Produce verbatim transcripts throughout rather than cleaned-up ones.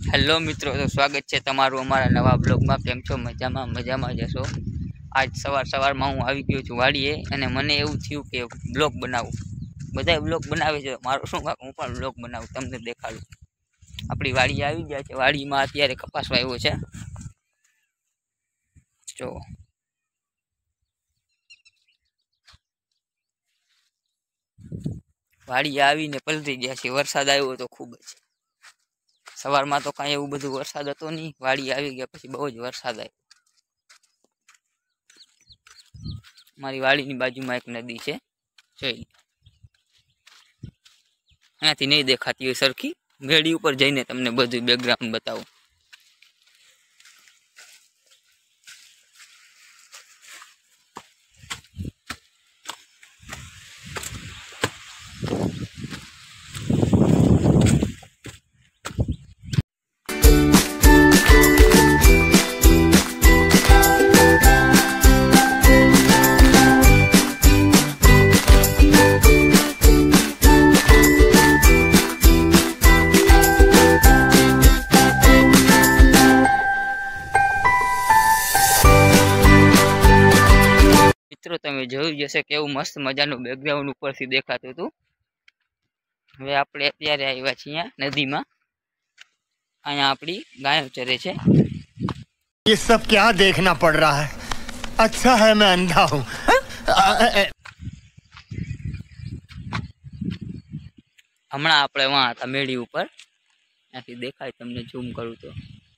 Hello मित्रों, तो स्वागत है तमारू अमारा नवा ब्लॉग में। केम छो? मजामा मजामा जशो। आज सवार सवार में हूँ आई गयो छुं वाड़ीए अने मने एवुं थयुं के ब्लॉग बनावुं। बधाय ब्लॉग बनावे छे, मारो शुं काक हूँ पण ब्लॉग बनावुं, तमने देखाडुं। आपणी वाड़ी आई गया छे। वाड़ी में अत्यारे कपास वाव्यो छे। जो वाड़ी आवीने पलटी गया छे। वरसाद आव्यो तो खूब ज। सवार में तो कई एवं बधु वरसाद हतो नहीं। वाड़ी आई गया पछी बहु ज वरसाद आव्यो। मारी वाड़ी नी बाजू में एक नदी है, जोई अहींथी नहीं देखाती होय सरखी। मेड़ी उपर जईने तमने बधुं बेकग्राउंड बतावुं। मित्रों, तमे जोयुं जशे केवुं मस्त मजानुं बेकग्राउंड उपरथी देखातुं हतुं। हवे आपणे अत्यारे आव्या छीए नदी में। अहींया आपणी गायो चरे छे। ये सब क्या देखना पड़ रहा है? अच्छा है मैं अंधा हूँ। हमणां आपणे वहां हता मेड़ी उपर, ત્યાંથી देखाय तमने झूम करूं तो।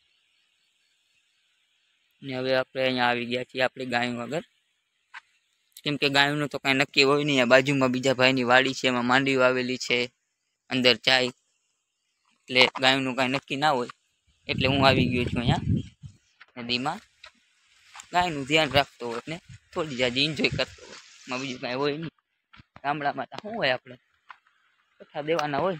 ने हवे आपणे अहींया आवी गया छीए आपणी गायो वगर। केम के गायोनुं तो कांई नक्की होय नहीं। बाजू में बीजा भाईनी वाड़ी छे, एमां मांडवी वावेली छे, अंदर जाय એટલે ગાયોનું કાંઈ નક્કી ના હોય। એટલે હું આવી ગયો છું અહીંયા નદીમાં। ગાયનું ધ્યાન રાખતો હોય ને થોડી જાજી એન્જોય કરતો હોય। એમાં બીજું કાંઈ હોય નહીં। ગામડામાં તો શું હોય, આપણે કથા દેવાના હોય।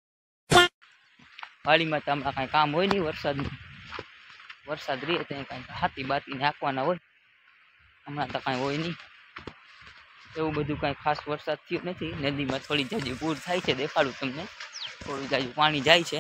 વાડીમાં તો હમણાં કાંઈ કામ હોય નહીં વરસાદનું। વરસાદ રહે તો કાંઈ હાથી બાતીને હાંકવાના હોય। હમણાં તો કાંઈ હોય નહીં। એવું બધું કાંઈ ખાસ વરસાદ થયો નથી। નદીમાં થોડી જાજી પૂર થાય છે, દેખાડું તમને। થોડું જાજુ પાણી જાય છે।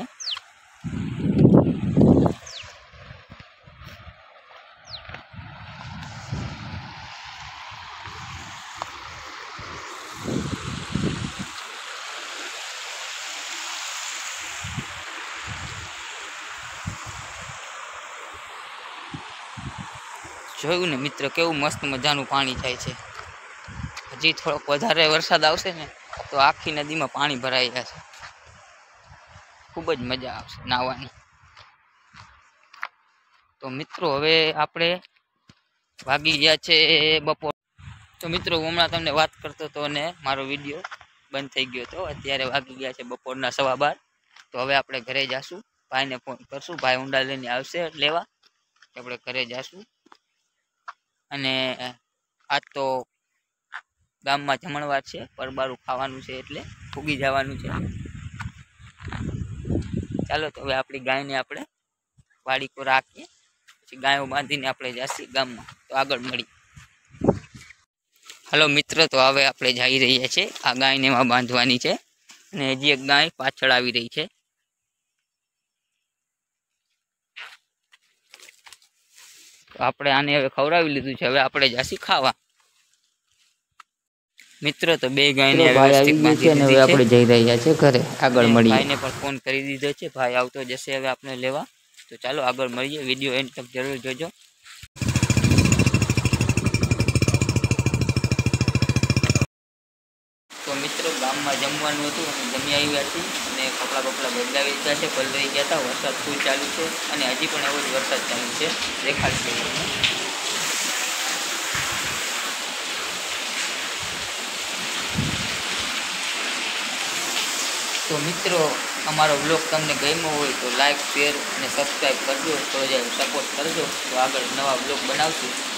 જોયું ને મિત્ર, કેવું મસ્ત મજાનું પાણી થાય છે। હજી થોડોક વધારે વરસાદ આવશે ને તો આખી નદીમાં પાણી ભરાઈ જશે। खूब ज मजा आवशे नाहवानी। तो मित्रों, हवे आपणे वागी गया छे बपोर। तो मित्रों, हमणां तमने वात करतो तो ने मारो विडियो बंद थई गयो तो। अत्यारे वागी गया छे बपोरना सवा बार। तो हवे आपणे घरे जाशुं। भाईने फोन करशुं, भाई ऊंडा लईने आवशे लेवा। आपणे घरे जाशुं अने आज तो गाममां जमणवार छे, परबारू खावानुं छे એટલે ફૂગી જવાનું છે। ચાલો તો હવે આપણી ગાયને આપણે વાડી પર રાખીએ, પછી ગાયો બાંધીને આપણે જાસી ગામમાં। તો આગળ મળી। हेलो मित्र, तो हवे આપણે જઈ રહ્યા છે। આ ગાયને માં બાંધવાની છે અને હજી એક ગાય પાછળ આવી રહી છે। તો આપણે આને હવે ખવડાવી લીધું છે। હવે આપણે જાસી ખાવા। मित्रों, तो बे गायने व्यवस्थित बांधी दीधी छे। આપણે જઈ રહ્યા છે ઘરે। આગળ મળીએ। ભાઈને પણ ફોન કરી દીધો છે, ભાઈ આવતો જશે હવે આપને લેવા। तो ચાલો આગળ મળીએ। વિડિયો એન્ડ તક જરૂર જોજો। तो मित्रों, गामમાં જમવાનું હતું અને જમી આવ્યા છીએ અને કપડા બપડા બદલાવી દીધા છે, પલળી ગયા હતા। વરસાદ ફૂલ ચાલુ છે અને હજી પણ એવો જ વરસાદ ચાલુ છે, દેખાડશે। तो मित्रों, अमारो ब्लॉग तमने गम्यो होय तो लाइक शेर और सब्सक्राइब करजो। तो सपोर्ट करजो। तो आगळ नवा ब्लॉग बनावशुं।